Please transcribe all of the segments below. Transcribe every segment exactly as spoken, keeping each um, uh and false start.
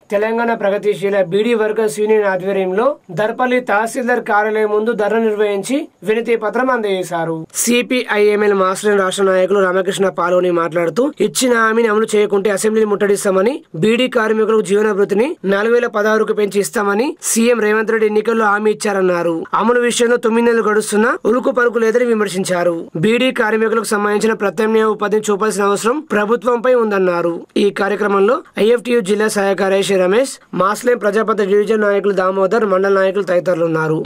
తెలంగాణ ప్రగతిశీల beedi workers union ఆధ్వర్యంలో దర్పల్లి తహసీల్దార్ కార్యాలయం ముందు ధర్నా నిర్వహించి వినతి పత్రం అందజేశారు. సిపిఐఎంఎల్ మాస్టర్ రాష్ట్ర నాయకులు రామకృష్ణ పాల్గొని మాట్లాడుతూ ఇచ్చిన హామీని అమలు చేయకుంటే అసెంబ్లీని ముట్టడిస్తామని, బీడీ కార్మికులకు జీవనభృతిని నాలుగు వేల పదహారుకు పెంచి ఇస్తామని సీఎం రేవంత్ రెడ్డి ఎన్నికల్లో హామీ ఇచ్చారన్నారు. అమలు విషయంలో తొమ్మిది నెలలు గడుస్తున్నా ఉలుకు పలుకు లేదని విమర్శించారు. బీడీ కార్మికులకు సంబంధించిన ప్రత్యామ్నాయ ఉపాధిని చూపాల్సిన అవసరం ప్రభుత్వంపై ఉందన్నారు. ఈ కార్యక్రమంలో ఐఎఫ్టియు జిల్లా సహాయ కార్యదర్శి రమేష్, మాస్లేం ప్రజాపతి డివిజన్ నాయకులు దామోదర్, మండల నాయకులు తదితరులు ఉన్నారు.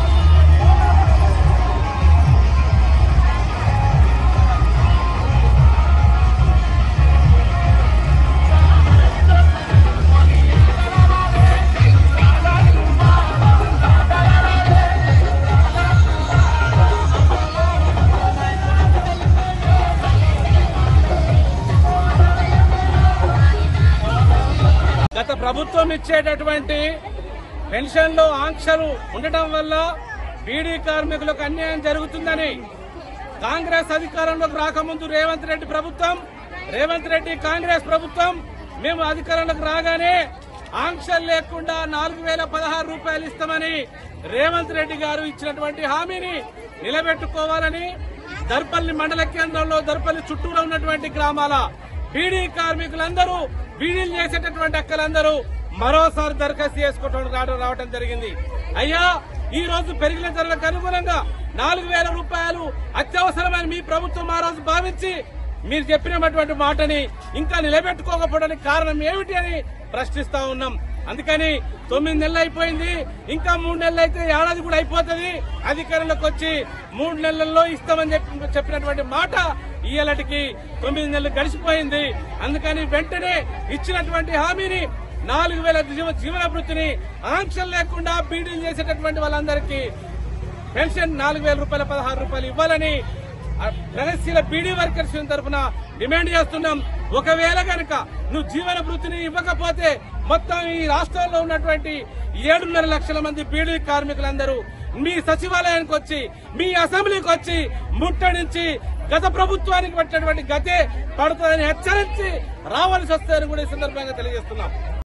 గత ప్రభుత్వం ఇచ్చేటటువంటి పెన్షన్లో ఆంక్షలు ఉండటం వల్ల బీడీ కార్మికులకు అన్యాయం జరుగుతుందని కాంగ్రెస్ అధికారంలోకి రాకముందు రేవంత్ రెడ్డి ప్రభుత్వం రేవంత్ రెడ్డి కాంగ్రెస్ ప్రభుత్వం మేము అధికారంలోకి రాగానే ఆంక్షలు లేకుండా నాలుగు వేల పదహారు రూపాయలు ఇస్తామని రేవంత్ రెడ్డి గారు ఇచ్చినటువంటి హామీని నిలబెట్టుకోవాలని దర్పల్లి మండల కేంద్రంలో దర్పల్లి చుట్టూలో ఉన్నటువంటి గ్రామాల బీడీ కార్మికులందరూ, బీడీలు చేసేటటువంటి అక్కలందరూ మరోసారి దరఖాస్తు చేసుకోవడం రావడం జరిగింది. అయ్యా, ఈ రోజు పెరిగిన ధరలకు అనుగుణంగా నాలుగు వేల రూపాయలు అత్యవసరమైన మీ ప్రభుత్వం ఆ రోజు భావించి మీరు చెప్పినటువంటి మాటని ఇంకా నిలబెట్టుకోకపోవడానికి కారణం ఏమిటి అని ప్రశ్నిస్తా ఉన్నాం. అందుకని తొమ్మిది నెలలు అయిపోయింది, ఇంకా మూడు నెలలు అయితే ఏడాది కూడా అయిపోతుంది. అధికారంలోకి వచ్చి మూడు నెలల్లో ఇస్తామని చెప్పి చెప్పినటువంటి మాట ఇయ్యాలటికి తొమ్మిది నెలలు గడిచిపోయింది. అందుకని వెంటనే ఇచ్చినటువంటి హామీని నాలుగు వేల జీవన వృత్తిని ఆంక్షలు లేకుండా బీడీలు చేసేటటువంటి వాళ్ళందరికీ పెన్షన్ నాలుగు వేల రూపాయల పదహారు రూపాయలు ఇవ్వాలని ప్రగతిశీల బీడీ వర్కర్స్ తరఫున డిమాండ్ చేస్తున్నాం. ఒకవేళ కనుక నువ్వు జీవన వృత్తిని ఇవ్వకపోతే మొత్తం ఈ రాష్ట్రంలో ఉన్నటువంటి ఏడున్నర లక్షల మంది బీడీ కార్మికులందరూ మీ సచివాలయానికి వచ్చి, మీ అసెంబ్లీకి వచ్చి ముట్టడించి గత ప్రభుత్వానికి పట్టినటువంటి గతే పడుతుందని హెచ్చరించి రావాల్సి వస్తాయని కూడా ఈ సందర్భంగా తెలియజేస్తున్నాం.